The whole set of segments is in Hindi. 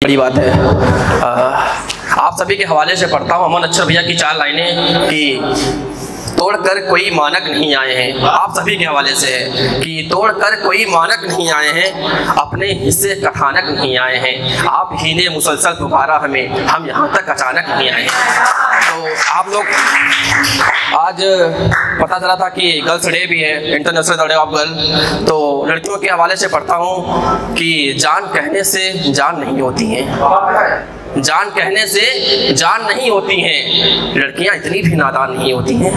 बड़ी बात है। आप सभी के हवाले से पढ़ता हूँ अमन अक्षर भैया की 4 लाइनें कि तोड़कर कोई मानक नहीं आए हैं। आप सभी के हवाले से है कि तोड़कर कोई मानक नहीं आए हैं, अपने हिस्से कथानक नहीं आए हैं। आप ही ने मुसलसल पुकारा हमें, हम यहाँ तक अचानक नहीं आए हैं। तो आप लोग आज पता चला था कि गर्ल्स डे भी है, इंटरनेशनल डे ऑफ गर्ल। तो लड़कियों के हवाले से पढ़ता हूँ कि जान कहने से जान नहीं होती है, जान कहने से जान नहीं होती हैं, लड़कियां इतनी भी नादान नहीं होती हैं।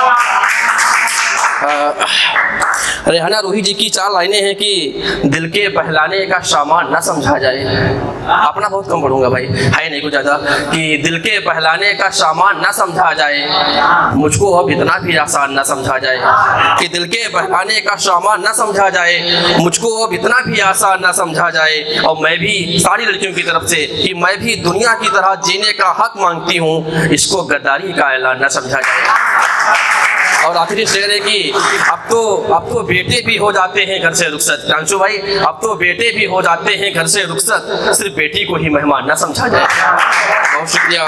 रेहाना रूही जी की 4 लाइनें हैं कि दिल के बहलाने का सामान न समझा जाए। अपना बहुत कम पढ़ूंगा भाई, है नहीं कुछ ज़्यादा। कि दिल के बहलाने का सामान न समझा जाए, मुझको अब इतना भी आसान न समझा जाए। कि दिल के बहलाने का सामान न समझा जाए, मुझको अब इतना भी आसान न समझा जाए। और मैं भी सारी लड़कियों की तरफ से कि मैं भी दुनिया की तरह जीने का हक मांगती हूँ, इसको गद्दारी का ऐलान न समझा जाए। और आखिरी शेर है कि अब तो बेटे भी हो जाते हैं घर से रुखसत। कांशु भाई, अब तो बेटे भी हो जाते हैं घर से रुखसत, सिर्फ बेटी को ही मेहमान न समझा जाए। बहुत शुक्रिया।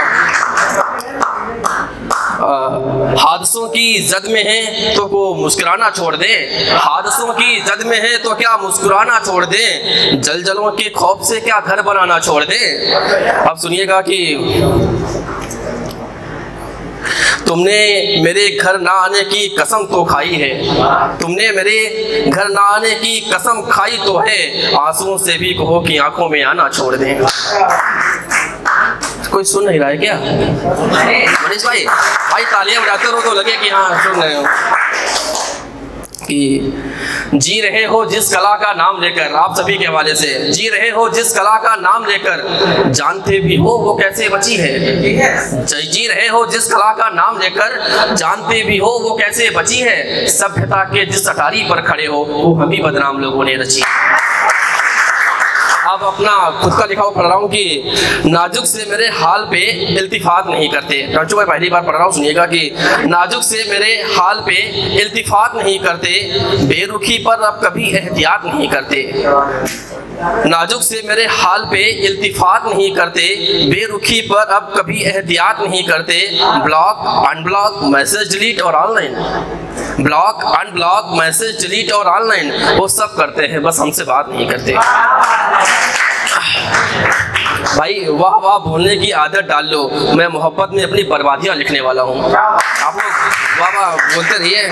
हादसों की जद में है तो वो मुस्कुराना छोड़ दे, हादसों की जद में है तो क्या मुस्कुराना छोड़ दे, जलजलों के खौफ से क्या घर बनाना छोड़ दे। अब सुनिएगा कि तुमने मेरे घर ना आने की कसम तो खाई है, तुमने मेरे घर ना आने की कसम खाई तो है, आंसुओं से भी कहो कि आंखों में आना छोड़ दें। कोई सुन नहीं रहा है क्या? मनीष भाई, तालियां बजाते रहो तो लगे कि हाँ सुन रहे हो। कि जी रहे हो जिस कला का नाम लेकर, आप सभी के हवाले से, जी रहे हो जिस कला का नाम लेकर, जानते भी हो वो कैसे बची है। जी रहे हो जिस कला का नाम लेकर, जानते भी हो वो कैसे बची है। सभ्यता के जिस अटारी पर खड़े हो वो हम ही बदनाम लोगों ने रची। अब अपना खुद का लिखा हुआ पढ़ रहा हूँ कि नाजुक से मेरे हाल पे इल्तिफात नहीं करते। मैं पहली बार पढ़ रहा हूँ, सुनिएगा कि नाजुक से मेरे हाल पे इल्तिफात नहीं करते, बेरुखी पर अब कभी एहतियात नहीं करते। नाजुक से मेरे हाल पे इल्तिफात नहीं करते, बेरुखी पर अब कभी एहतियात नहीं करते। ब्लॉक अनब्लॉक मैसेज डिलीट और online, block unblock message delete और ऑनलाइन, वो सब करते हैं, बस हमसे बात नहीं करते। भाई वाह वाह बोलने की आदत डाल लो, मैं मोहब्बत में अपनी बर्बादियां लिखने वाला हूँ। आप लोग वाह वाह बोलते रहिए।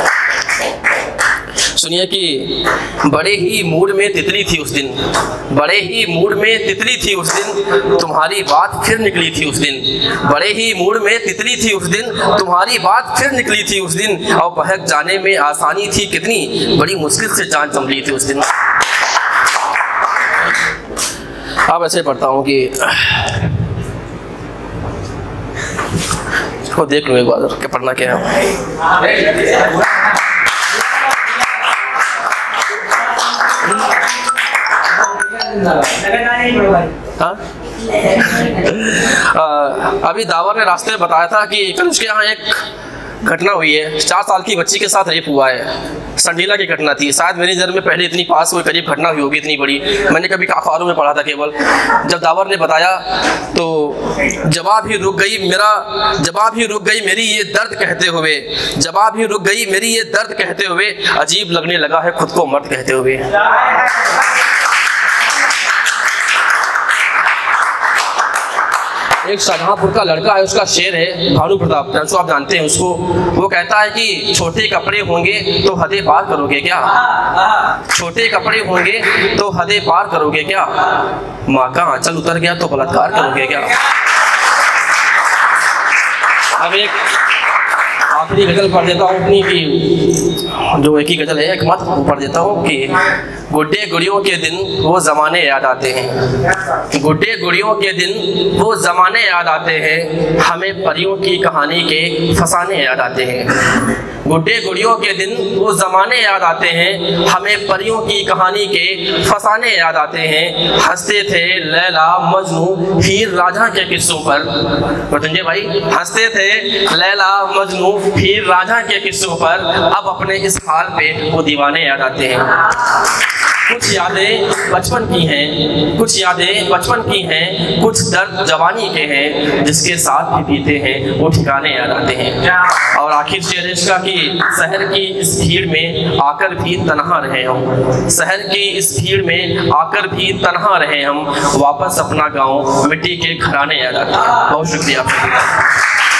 सुनिए कि बड़े ही मूड में तितली थी उस दिन, बड़े ही मूड में तितली थी उस दिन, तुम्हारी बात फिर निकली थी उस दिन। बड़े ही मूड में तितली थी उस दिन, तुम्हारी बात फिर निकली थी उस दिन। और बहक जाने में आसानी थी कितनी, बड़ी मुश्किल से जान संभली थी उस दिन। अब ऐसे पढ़ता हूँ कि इसको देख लो एक बार क्या पढ़ना क्या है। हाँ? अभी दावर ने रास्ते में बताया था कि कल उसके यहाँ एक घटना हुई है, 4 साल की बच्ची के साथ रेप हुआ है। संडीला की घटना थी, शायद मेरी नज़र में पहले इतनी पास कोई करीब घटना हुई होगी इतनी बड़ी, मैंने कभी अखबारों में पढ़ा था केवल। जब दावर ने बताया तो जवाब ही रुक गई मेरा, जवाब ही रुक गई मेरी ये दर्द कहते हुए, जवाब ही रुक गई मेरी ये दर्द कहते हुए, अजीब लगने लगा है खुद को मर्द कहते हुए। एक शाहजहांपुर का लड़का है, उसका शेर है, भानु प्रताप, आप जानते हैं उसको। वो कहता है कि छोटे कपड़े होंगे तो हदें पार करोगे क्या, छोटे कपड़े होंगे तो हदें पार करोगे क्या, माँ का आंचल उतर गया तो बलात्कार करोगे क्या। अब एक आखिरी गजल पढ़ देता हूँ अपनी की, जो एक ही गजल है एक मत पढ़ देता हूँ कि गुड्डे गुड़ियों के दिन वो ज़माने याद आते हैं, गुड्डे गुड़ियों के दिन वो ज़माने याद आते हैं, हमें परियों की कहानी के फसाने याद आते हैं। गुड्डे गुड़ियों के दिन वो ज़माने याद आते हैं, हमें परियों की कहानी के फसाने याद आते हैं। हंसते थे लैला मजनू हीर राझा के किस्सों पर, बताइए भाई, हंसते थे लैला मजनू हीर राझा के किस्सों पर, अब अपने इस हाल पे वो दीवाने याद आते हैं। कुछ यादें बचपन की हैं, कुछ यादें बचपन की हैं, कुछ दर्द जवानी के हैं, जिसके साथ भी बीते हैं वो ठिकाने याद आते हैं। और आखिर शेर इसका कि शहर की इस भीड़ में आकर भी तन्हा रहे हम, शहर की इस भीड़ में आकर भी तन्हा रहे हम, वापस अपना गांव मिट्टी के घराने याद आते हैं। बहुत शुक्रिया।